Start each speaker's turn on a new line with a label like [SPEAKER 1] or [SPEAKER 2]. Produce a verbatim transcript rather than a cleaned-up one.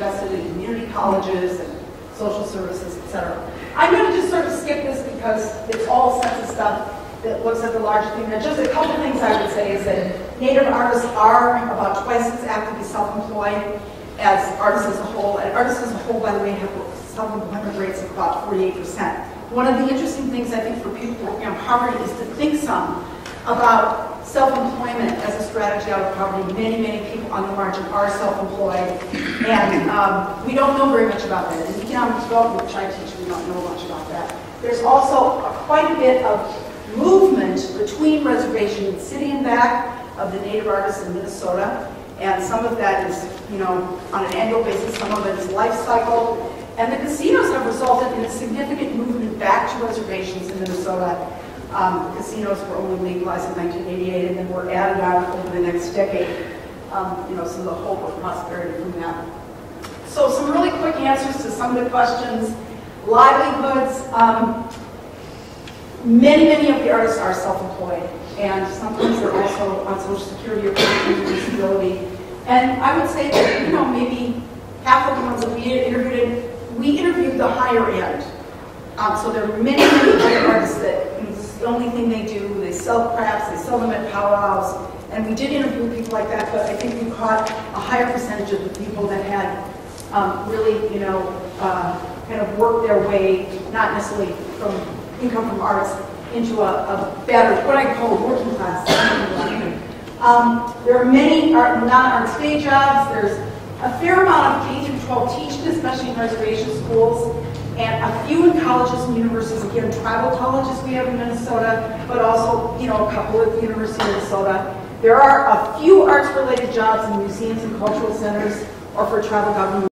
[SPEAKER 1] invested in community colleges and social services, et cetera. I'm going to just sort of skip this because it's all sets of stuff that looks at the larger thing. Now, just a couple things I would say is that Native artists are about twice as actively self-employed as artists as a whole. And artists as a whole, by the way, have self-employment rates of about forty-eight percent. One of the interesting things I think for people working on poverty is to think some about self-employment as a strategy out of poverty. Many, many people on the margin are self-employed, and um, we don't know very much about that. In economic development, which I teach, we don't know much about that. There's also a, quite a bit of movement between reservation and city and back of the Native artists in Minnesota, and some of that is, you know, on an annual basis, some of it is life cycle, and the casinos have resulted in a significant movement back to reservations in Minnesota. Um, casinos were only legalized in nineteen eighty-eight and then were added on over the next decade. Um, you know, so the hope of prosperity from that. So some really quick answers to some of the questions. Livelihoods. Um, many, many of the artists are self-employed, and sometimes they're also on Social Security or disability. And I would say that, you know, maybe half of the ones that we interviewed, we interviewed the higher end. Um, so there are many, many other artists that, you know, this is the only thing they do. They sell crafts, they sell them at powwows, and we did interview people like that, but I think we caught a higher percentage of the people that had um, really, you know, uh, kind of worked their way, not necessarily from income from arts, into a, a better, what I call working class. Um, there are many art, non-arts day jobs. There's a fair amount of K through twelve teaching, especially in reservation schools, and a few in colleges and universities. Again, tribal colleges we have in Minnesota, but also, you know, a couple at the University of Minnesota. There are a few arts-related jobs in museums and cultural centers or for tribal government.